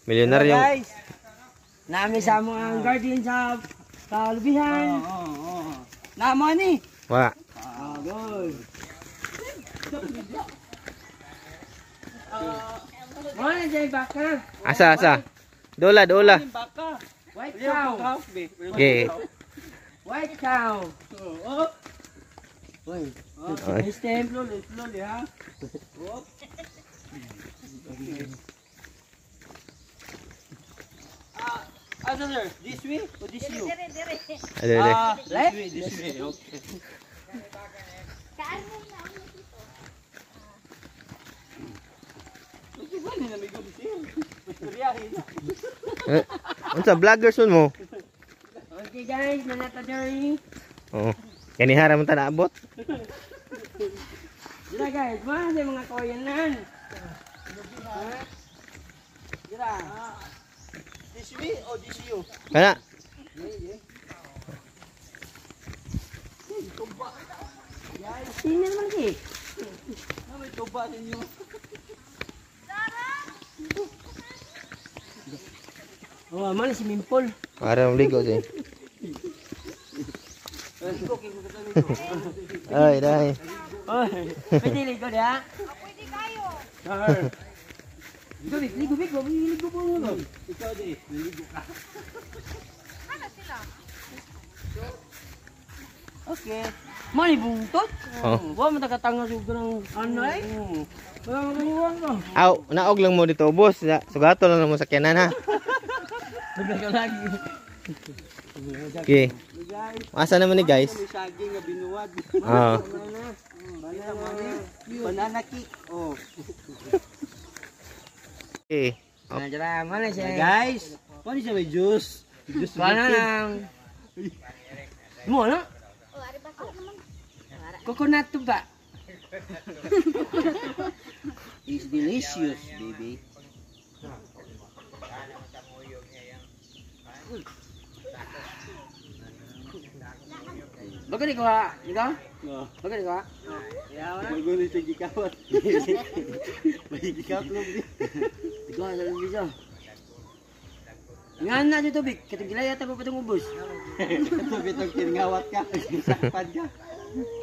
Milyonaryo. Guys, namin sa mga guardian sa kalubihan. Nama ni. Wa. Good. Mana jay baka? Asa. Dola. White cow. Okay. White cow. Oi. Oy. Stay slowly ha. Sir, this way or this you? Ade. Left? This way, okay. Unsa vloggers mo? Okay guys, nanata journey. Oh. Kani hara man ta naabot. Dira guys, mana sa mga kawayanan? Dira. This way or this you? Kana. Sini naman lagi. May tuba ninyo. Oh, mana si Mimpol? Para maligo siya. Ay, dai. Oh, pwede ligo dia? Pwede kayo. Sir. Ligo po mo. Ikaw di, ligo ka. Ano sila? Okay. Mani buntot? Oh. Wa man tagatanga sug ng ano eh? Wala man kaniwan no. Aw, naog lang mo dito ubos. Sugato lang mo sakyanan ha. Bigla lagi. Okay. Asa naman ni guys? May saging nga binuwad. Ah. Banana cake. Oh. Okay. Nah, mana siya? Guys, mana siya may juice? Juice mana lang. Mo na? Oh, ari ba ko naman? Coconut to ba? It's delicious, baby. Bagay ko ha, ikaw? Bagay ko ha? Bagay ni sige kawat. Bagay kawat lo di. Ikaw sa video. Ngan na dito bik, katong gilaya ta ko patong ubos. Katong bitong kinngawat ka, sakpan ka.